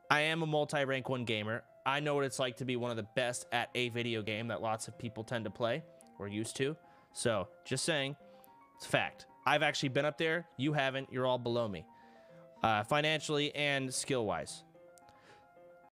I am a multi-rank 1 gamer. I know what it's like to be one of the best at a video game that lots of people tend to play or used to. So, just saying, it's a fact. I've actually been up there. You haven't. You're all below me. Financially and skill-wise.